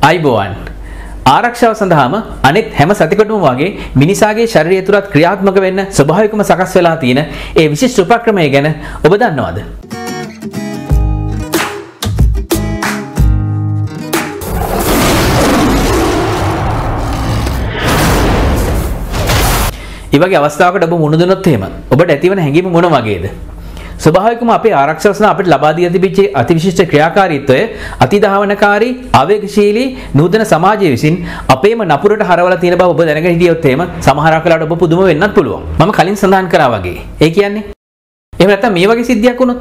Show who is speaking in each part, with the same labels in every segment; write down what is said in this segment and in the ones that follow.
Speaker 1: අයිබෝවන් ආරක්ෂාව සඳහාම අනෙක් හැම සතෙකුටම වගේ මිනිසාගේ ශරීරය තුලත් ක්‍රියාත්මක වෙන්න ස්වභාවිකවම සකස් වෙලා තියෙන ඒ විශිෂ්ට උපක්‍රමය ගැන ඔබ දන්නවද? මේ වගේ අවස්ථාවකට ඔබ මුහුණ දුන්නොත් එහෙම ඔබට ඇතිවන හැඟීම මොන වගේද? ස්වභාවිකවම අපේ ආරක්ෂාව සඳහා අපිට ලබා දී තිබිච්ච අතිවිශිෂ්ට ක්‍රියාකාරීත්වය අතිදහවනකාරී ආවේගශීලී නූතන සමාජය විසින් අපේම නපුරට හරවලා තියෙන බව ඔබ දැනගෙන හිටියොත් එහෙම සමහරක් වෙලාවට ඔබ පුදුම වෙන්නත් පුළුවන්. මම කලින් සඳහන් කරා වගේ. ඒ කියන්නේ එහෙම නැත්නම් මේ වගේ සිද්ධියක් වුණොත්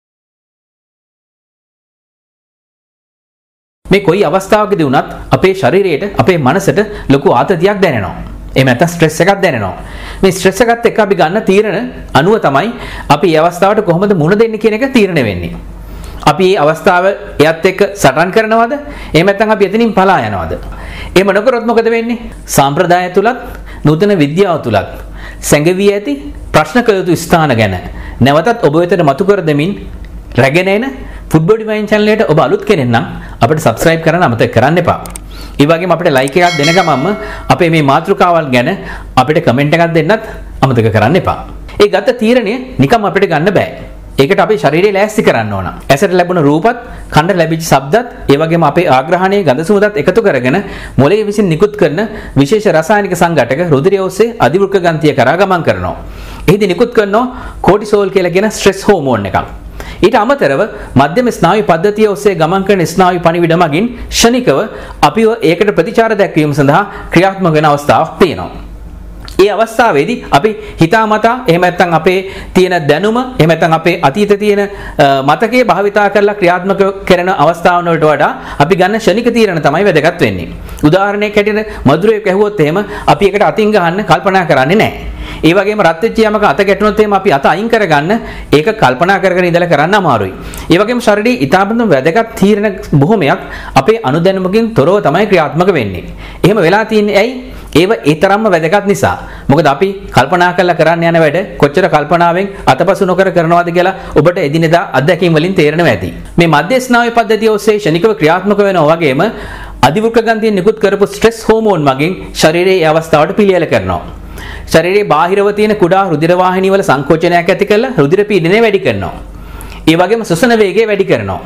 Speaker 1: මේ කොයි අවස්ථාවකදී වුණත් අපේ ශරීරයට අපේ මනසට ලොකු ආතතියක් දැනෙනවා. එහෙම නැත්නම් ස්ට්‍රෙස් එකක් දැනෙනවා. මේ ස්ට්‍රෙස් එකත් එක්ක අපි ගන්න තීරණ අනුව තමයි අපි මේ අවස්ථාවට කොහොමද මුහුණ දෙන්නේ කියන එක තීරණය වෙන්නේ. අපි මේ අවස්ථාව එයත් එක්ක සටන් කරනවද? එහෙම නැත්නම් අපි එතනින් පලා යනවද? එහෙම නොකරොත් මොකද වෙන්නේ? සාම්ප්‍රදාය තුලත් නූතන විද්‍යාව තුලත් සැඟවී ඇති ප්‍රශ්න කළ යුතු ස්ථාන ගැන නැවතත් ඔබ වෙතට මතු කර දෙමින් රැගෙන එන FOODbodyMIND channel එකට ඔබ අලුත් කෙනෙක් නම් අපිට subscribe කරන්න අමතක කරන්න එපා. ඒ වගේම අපිට like එකක් දෙන ගමන්ම අපේ මේ මාතෘකාවල් ගැන අපිට comment එකක් දෙන්නත් අමතක කරන්න එපා. ඒ ගත්ත තීරණය නිකම් අපිට ගන්න බෑ. ඒකට අපේ ශරීරය ලෑස්ති කරන්න ඕන. ඇසට ලැබුණ රූපත්, කනට ලැබිච්ච ශබ්දත්, ඒ වගේම අපේ ආග්‍රහණයේ ගඳ සුවඳත් එකතු කරගෙන මොළයේ විසින් නිකුත් කරන විශේෂ රසායනික සංඝටක රුධිරය ඔස්සේ අධිවෘක්ක ග්‍රන්ථිය කරා ගමන් කරනවා. එහිදී නිකුත් කරනවා කෝටිසෝල් කියලා කියන ස්ට්‍රෙස් හෝමෝන් එකක්. ඊට අමතරව මධ්‍යම ස්නායු පද්ධතිය ඔස්සේ ගමන් කරන ස්නායු පණිවිඩ මගින් ක්ෂණිකව අපිව ඒකට ප්‍රතිචාර දැක්වීම සඳහා ක්‍රියාත්මක වෙන අවස්ථාවක් තියෙනවා. ඒ අවස්ථාවේදී අපි හිතාමතා එහෙම නැත්නම් අපේ තියෙන දැනුම එහෙම නැත්නම් අපේ අතීත තියෙන මතකයේ භාවිතා කරලා ක්‍රියාත්මක කරන අවස්ථාවන් වලට වඩා අපි ගන්න ක්ෂණික තීරණ තමයි වැදගත් වෙන්නේ. උදාහරණයක් හැටියට මధుරයක් ඇහුවොත් එහෙම අපි ඒකට අතින් ගහන්න කල්පනා කරන්නේ නැහැ. ඒ වගේම රත් වෙච්ච යමක අත ගැටුණොත් එහෙම අපි අත අයින් කරගන්න ඒක කල්පනා කරගෙන ඉඳලා කරන්න අමාරුයි. ඒ වගේම ශරීරයේ ඊටාබඳ වැදගත් තීරණ බොහොමයක් අපේ අනුදැනුමකින් තොරව තමයි ක්‍රියාත්මක වෙන්නේ. එහෙම වෙලා තියෙන්නේ ඇයි? ඒව ඒ තරම්ම වැදගත් නිසා. මොකද අපි කල්පනා කරලා කරන්න යන වැඩ කොච්චර කල්පනාවෙන් අතපසු නොකර කරනවද කියලා ඔබට එදිනෙදා අත්දැකීම් වලින් තේරෙනවා ඇති. මේ මධ්‍ය ස්නායු පද්ධතිය ඔස්සේ ක්ෂණිකව ක්‍රියාත්මක වෙනවා වගේම අධිවෘක්ක ග්‍රන්ථියෙන් නිකුත් කරපු ස්ට්‍රෙස් හෝමෝන් මගින් ශරීරයේ ඒ අවස්ථාවට පිළියෙල කරනවා. ශරීරයේ බාහිරව තියෙන කුඩා රුධිර වාහිනී වල සංකෝචනයක් ඇති කරලා රුධිර පීඩනය වැඩි කරනවා. ඒ වගේම ශ්වසන වේගය වැඩි කරනවා.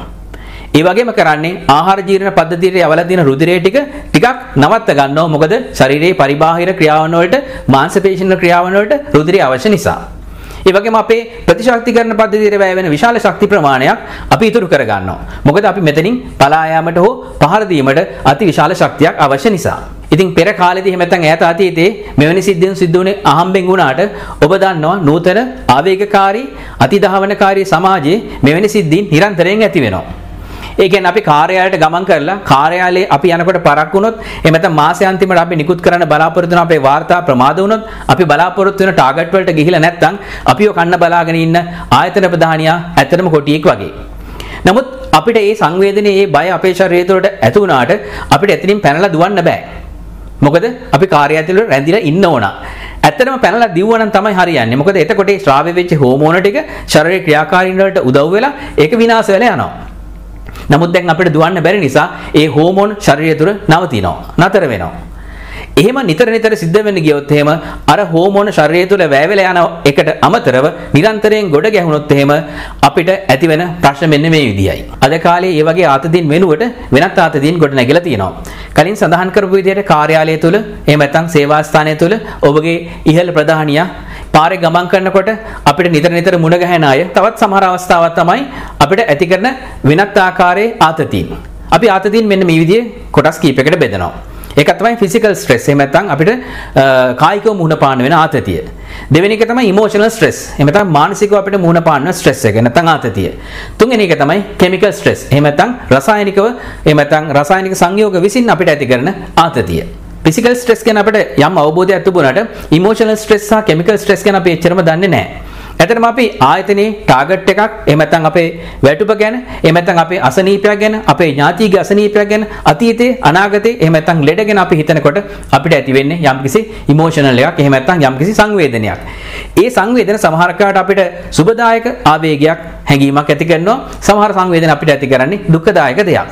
Speaker 1: ඒ වගේම කරන්නේ ආහාර ජීර්ණ පද්ධතියට යවලා තියෙන රුධිරය ටිකක් නවත්ත ගන්නවා. මොකද ශරීරයේ පරිබාහිර ක්‍රියාවන් වලට මාංශ පේශීන් ක්‍රියාවන් වලට රුධිරය අවශ්‍ය නිසා. ඒ වගේම අපේ ප්‍රතිශක්තිකරණ පද්ධතියට වැය වෙන විශාල ශක්ති ප්‍රමාණයක් අපි ඉතුරු කර ගන්නවා. මොකද අපි මෙතනින් පලා යාමට හෝ පහර දීමට අති විශාල ශක්තියක් අවශ්‍ය නිසා. ඉතින් පෙර කාලේදී එහෙම නැත්නම් ඈත අතීතයේ මෙවැනි සිද්ධීන් සිද්ධ වුණේ අහම්බෙන් වුණාට ඔබ දන්නවා නූතන ආවේගකාරී අතිදහවනකාරී සමාජයේ මෙවැනි සිද්ධීන් නිරන්තරයෙන් ඇති වෙනවා. ඒ කියන්නේ අපි කාර්යාලයට ගමන් කරලා කාර්යාලයේ අපි යනකොට පරක් වුණොත් එහෙම නැත්නම් මාසාන්තිමට අපි නිකුත් කරන්න බලාපොරොත්තු වෙන අපේ වාර්තා ප්‍රමාද වුණොත් අපි බලාපොරොත්තු වෙන ටාගට් වලට ගිහිලා නැත්නම් අපිව කන්න බලාගෙන ඉන්න ආයතන ප්‍රධානියා ඇත්තටම කොටියෙක් වගේ. නමුත් අපිට මේ සංවේදනයේ මේ බය අපේ ශරීරය තුළට ඇති වුණාට අපිට එතනින් පැනලා දුවන්න බෑ. මොකද අපි කාර්යාලයට රැඳිලා ඉන්න ඕන. ඇත්තටම පැනලා දිව්වනම් තමයි හරියන්නේ. මොකද එතකොට ඒ ශ්‍රාව්‍ය වෙච්ච හෝමෝන ටික ශරීරයේ ක්‍රියාකාරීන් වලට උදව් වෙලා ඒක විනාශ වෙලා යනවා. නමුත් දැන් අපිට දුවන්න බැරි නිසා ඒ හෝමෝන් ශරීරය තුළ නවතිනවා. නතර වෙනවා. එහෙම නිතර සිද්ධ වෙන්න ගියොත් එහෙම අර හෝමෝන ශරීරය තුළ වැය වෙලා යන එකට අමතරව නිරන්තරයෙන් ගොඩ ගැහුනොත් එහෙම අපිට ඇති වෙන ප්‍රශ්න මෙන්න මේ විදියයි. අද කාලේ මේ වගේ ආතතියින් වෙනුවට වෙනත් ආතතියින් ගොඩ නැගිලා තියෙනවා. කලින් සඳහන් කරපු විදිහට කාර්යාලය තුළ එහෙම නැත්නම් සේවා ස්ථානය තුළ ඔබගේ ඉහළ ප්‍රධානියා පාරේ ගමන් කරනකොට අපිට නිතර මුණ ගැහෙන අය තවත් සමහර අවස්ථාවක් තමයි අපිට ඇති කරන වෙනත් ආකාරයේ ආතතියින්. අපි ආතතියින් මෙන්න මේ විදිහේ කොටස් කීපයකට බෙදනවා. ඒක තමයි ෆිසිකල් ස්ට්‍රෙස්. එහෙම නැත්නම් අපිට කායිකව මුහුණ පාන්න වෙන ආතතිය. දෙවෙනි එක තමයි ඉමෝෂනල් ස්ට්‍රෙස්. එහෙම නැත්නම් මානසිකව අපිට මුහුණ පාන්න ස්ට්‍රෙස් එක නැත්නම් ආතතිය. තුන්වෙනි එක තමයි කෙමිකල් ස්ට්‍රෙස්. එහෙම නැත්නම් රසායනිකව එහෙම නැත්නම් රසායනික සංයෝග විසින් අපිට ඇති කරන ආතතිය. ෆිසිකල් ස්ට්‍රෙස් ගැන අපිට යම් අවබෝධයක් තිබුණාට ඉමෝෂනල් ස්ට්‍රෙස් සහ කෙමිකල් ස්ට්‍රෙස් ගැන අපි එච්චරම දන්නේ නැහැ. ඇත්තටම අපි ආයතනයේ ටාගට් එකක් එහෙම නැත්නම් අපේ වැටුප ගැන එහෙම නැත්නම් අපේ අසනීපයක් ගැන අපේ ඥාතිගේ අසනීපයක් ගැන අතීතේ අනාගතේ එහෙම නැත්නම් ලෙඩ ගැන අපි හිතනකොට අපිට ඇති වෙන්නේ යම්කිසි ඉමෝෂනල් එකක් එහෙම නැත්නම් යම්කිසි සංවේදනයක්. ඒ සංවේදන සමහර කාට අපිට සුබදායක ආවේගයක් හැඟීමක් ඇති කරනවා. සමහර සංවේදන අපිට ඇති කරන්නේ දුක්ඛදායක දෙයක්.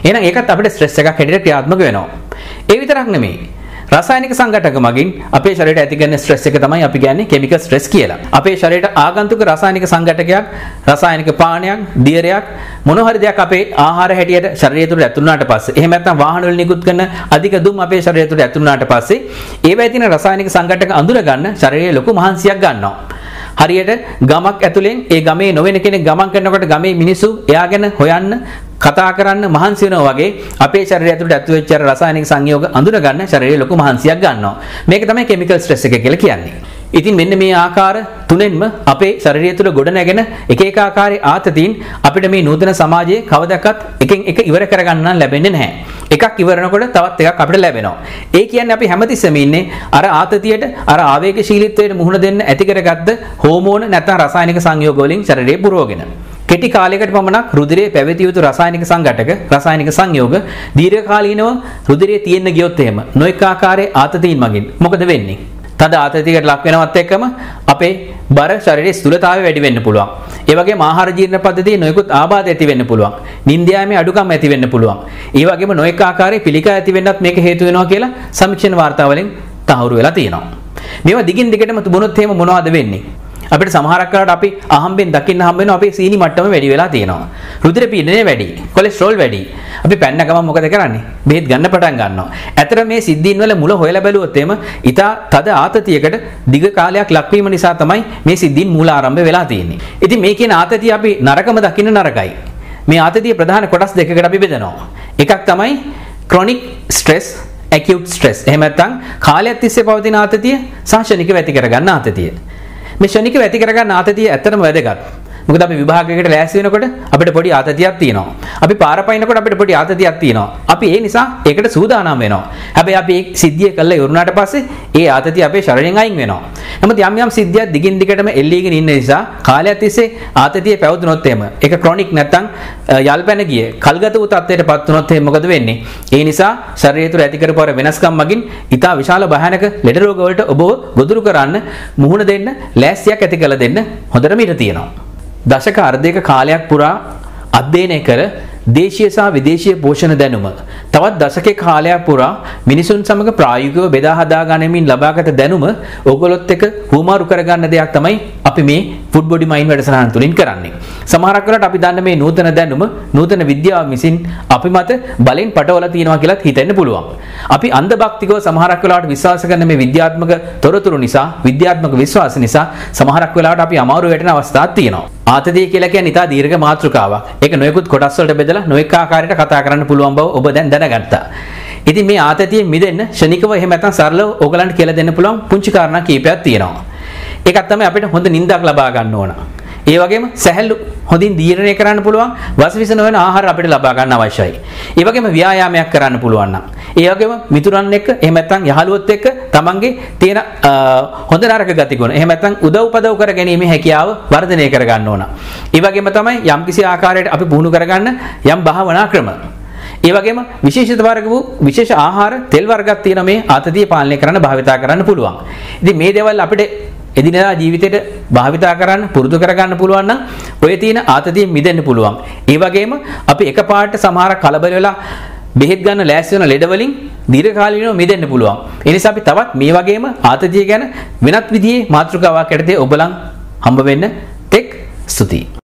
Speaker 1: එහෙනම් ඒකත් අපිට ස්ට්‍රෙස් එකක් හැටියට ක්‍රියාත්මක වෙනවා. ඒ විතරක් නෙමෙයි. රසායනික සංඝටක මගින් අපේ ශරීරයට ඇති කරන ස්ට්‍රෙස් එක තමයි අපි කියන්නේ කෙමිකල් ස්ට්‍රෙස් කියලා. අපේ ශරීරයට ආගන්තුක රසායනික සංඝටකයක්, රසායනික පානයක්, දියරයක් මොන හරි දෙයක් අපේ ආහාර හැටියට ශරීරය තුළ ඇතුළු වුණාට පස්සේ, එහෙම නැත්නම් වාහන වල නිකුත් කරන අධික දුම් අපේ ශරීරය තුළ ඇතුළු වුණාට පස්සේ, ඒවැය තියෙන රසායනික සංඝටක අඳුර ගන්න ශරීරයේ ලොකු මහන්සියක් ගන්නවා. හරියට ගමක් ඇතුලෙන් ඒ ගමේ නොවන කෙනෙක් ගමන් කරනකොට ගමේ මිනිස්සු එයා ගැන හොයන්න කතා කරන්න මහන්සි වෙනවා වගේ අපේ ශරීරය ඇතුළට ඇතුල් වෙච්ච රසායනික සංයෝග අඳුන ගන්න ශරීරයේ ලොකු මහන්සියක් ගන්නවා. මේක තමයි කෙමිකල් ස්ට්‍රෙස් එක කියලා කියන්නේ. ඉතින් මෙන්න මේ ආකාර තුනෙන්ම අපේ ශරීරය තුළ ගොඩ නැගෙන එක එක ආකාරයේ ආතතීන් අපිට මේ නූතන සමාජයේ කවදාවත් එකෙන් එක ඉවර කරගන්න ලැබෙන්නේ නැහැ. එකක් ඉවරනකොට තවත් එකක් අපිට ලැබෙනවා. ඒ කියන්නේ අපි හැමතිස්සෙම ඉන්නේ අර ආතතියට, අර ආවේගශීලීත්වයට මුහුණ දෙන්න ඇති කරගත්ත හෝමෝන නැත්නම් රසායනික සංයෝග වලින් ශරීරය පුරවගෙන. කෙටි කාලයකට පමණක් රුධිරයේ පැවතිය යුතු රසායනික සංඝටක, රසායනික සංයෝග දීර්ඝකාලීනව රුධිරයේ තියෙන්න ගියොත් එහෙම නොඑක ආකාරයේ ආතතීන් මගින් මොකද වෙන්නේ? තද ආතතියකට ලක් වෙනවත් එක්කම අපේ බර ශරීරයේ ස්ථූලතාවය වැඩි වෙන්න පුළුවන්. ඒ වගේම ආහාර ජීර්ණ පද්ධතියේ නොයෙකුත් ආබාධ ඇති වෙන්න පුළුවන්. නිින්ද යාමේ අඩුකම් ඇති වෙන්න පුළුවන්. ඒ වගේම නොයෙක් ආකාරයේ පිළිකා ඇති වෙන්නත් මේක හේතු වෙනවා කියලා සමීක්ෂණ වාර්තාවලින් තහවුරු වෙලා තියෙනවා. මේවා දිගින් දිගටම තිබුණොත් එහෙම මොනවද වෙන්නේ? අපිට සමහරක් වෙලාවට අපි අහම්බෙන් දකින්න හම්බ වෙනවා අපේ සීනි මට්ටම වැඩි වෙලා තියෙනවා. රුධිර පීඩනය වැඩි, කොලෙස්ටරෝල් වැඩි. අපි පැන්න ගමන් මොකද කරන්නේ? බෙහෙත් ගන්න පටන් ගන්නවා. ඇතර මේ සිද්ධීන් වල මුල හොයලා බැලුවොත් එහෙම ඊට තද ආතතියකට දිග කාලයක් ලක්වීම නිසා තමයි මේ සිද්ධීන් මූල ආරම්භ වෙලා තියෙන්නේ. ඉතින් මේ කියන ආතතිය අපි නරකම දකින්න නරකයි. මේ ආතතිය ප්‍රධාන කොටස් දෙකකට අපි බෙදනවා. එකක් තමයි chronic stress, acute stress. එහෙම නැත්නම් කාලයක් තිස්සේ පවතින ආතතිය සහ ක්ෂණිකව ඇති කරගන්න ආතතිය. මේ ක්ෂණිකව ඇති කරගන්න ආතතිය ඇත්තටම වැදගත්. මොකද අපි විභාගයකට ලෑස්ති වෙනකොට අපිට පොඩි ආතතියක් තියෙනවා. අපි පාර පයින්නකොට අපිට පොඩි ආතතියක් තියෙනවා. අපි ඒ නිසා ඒකට සූදානම් වෙනවා. හැබැයි අපි ඒ සිද්ධිය කළා ඉවරුනාට පස්සේ ඒ ආතතිය අපේ ශරීරයෙන් අයින් වෙනවා. නමුත් යම් යම් සිද්ධියක් දිගින් දිගටම එල්ලීගෙන ඉන්න නිසා කාලයක් තිස්සේ ආතතිය පැවතුනොත් එහෙම ඒක ක්‍රොනික් නැත්තම් යල්පැන ගිය කල්ගත වූ තත්ත්වයටපත් වුනොත් එහෙම මොකද වෙන්නේ? ඒ නිසා ශරීරය තුළ ඇති කරපු වෙනස්කම් මගින් ඊට විශාල භයානක ලෙඩ රෝග වලට ඔබව ගොදුරු කරන්න මුහුණ දෙන්න ලෑස්තියක් ඇති කළ දෙන්න හොඳටම ඉඩ තියෙනවා. දශක අර්ධයක කාලයක් පුරා අධ්‍යයනය කර දේශීය සහ විදේශීය පෝෂණ දැනුම තවත් දශකයක කාලයක් පුරා මිනිසුන් සමග ප්‍රායෝගිකව බෙදා හදා ගැනීමෙන් ලබාගත දැනුම ඕගොල්ලොත් එක්ක හුවමාරු කරගන්න දෙයක් තමයි අපි මේ ෆුඩ් බොඩි මයින්ඩ් වැඩසටහන තුලින් කරන්නේ. සමහරක් වෙලාවට අපි දන්න මේ නූතන දැනුම නූතන විද්‍යාව විසින් අපි මත බලෙන් පටවලා තියෙනවා කියලා හිතෙන්න පුළුවන්. අපි අන්ධ භක්තිකව සමහරක් වෙලාවට විශ්වාස කරන මේ විද්‍යාත්මක තොරතුරු නිසා, විද්‍යාත්මක විශ්වාස නිසා සමහරක් වෙලාවට අපි අමාරු වැටෙන අවස්ථාවක් තියෙනවා. ආතතිය කියලා කියන්නේ ඉතා දීර්ඝ මාතෘකාවක්. ඒක නොයෙකුත් කොටස් වලට බෙදලා නොඑක ආකාරයකට කතා කරන්න පුළුවන් බව ඔබ දැන් දැනගත්තා. ඉතින් මේ ආතතියෙන් මිදෙන්න ක්ෂණිකව එහෙම නැත්නම් සරලව ඕගලන්ට කියලා දෙන්න පුළුවන් පුංචි කාරණා කීපයක් තියෙනවා. ඒකක් තමයි අපිට හොඳ නිින්දක් ලබා ගන්න ඕන. ඒ වගේම සැහැල්ලු හොඳින් දීර්ණය කරන්න පුළුවන් වසවිස නොවන ආහාර අපිට ලබා ගන්න අවශ්‍යයි. ඒ වගේම ව්‍යායාමයක් කරන්න පුළුවන් නම්. ඒ වගේම මිතුරන් එක්ක එහෙම නැත්නම් යහළුවොත් එක්ක තමන්ගේ තියෙන හොඳ නරක ගතිගුණ එහෙම නැත්නම් උදව්පදව් කර ගැනීමේ හැකියාව වර්ධනය කර ගන්න ඕන. ඒ වගේම තමයි යම්කිසි ආකාරයකට අපි පුහුණු කරගන්න යම් භාවනා ක්‍රම. ඒ වගේම විශේෂිත වර්ග වූ විශේෂ ආහාර තෙල් වර්ගයක් තියෙන මේ ආතතිය පාලනය කරන්න භාවිතා කරන්න පුළුවන්. ඉතින් මේ දේවල් අපිට එදිනෙදා ජීවිතේට භාවිතා කරන්න පුරුදු කරගන්න පුළුවන් නම් ඔය තියෙන ආතතියෙන් මිදෙන්න පුළුවන්. ඒ වගේම අපි එකපාරට සමහර කලබල වෙලා බෙහෙත් ගන්න ලෑස්ති වෙන ලෙඩ වලින් දීර්ඝකාලීනව මිදෙන්න පුළුවන්. ඒ නිසා අපි තවත් මේ වගේම ආතතිය ගැන වෙනත් විදිහේ මාතෘකාවක් යටතේ ඔබලන් හම්බ වෙන්න තෙක් ස්තුතියි.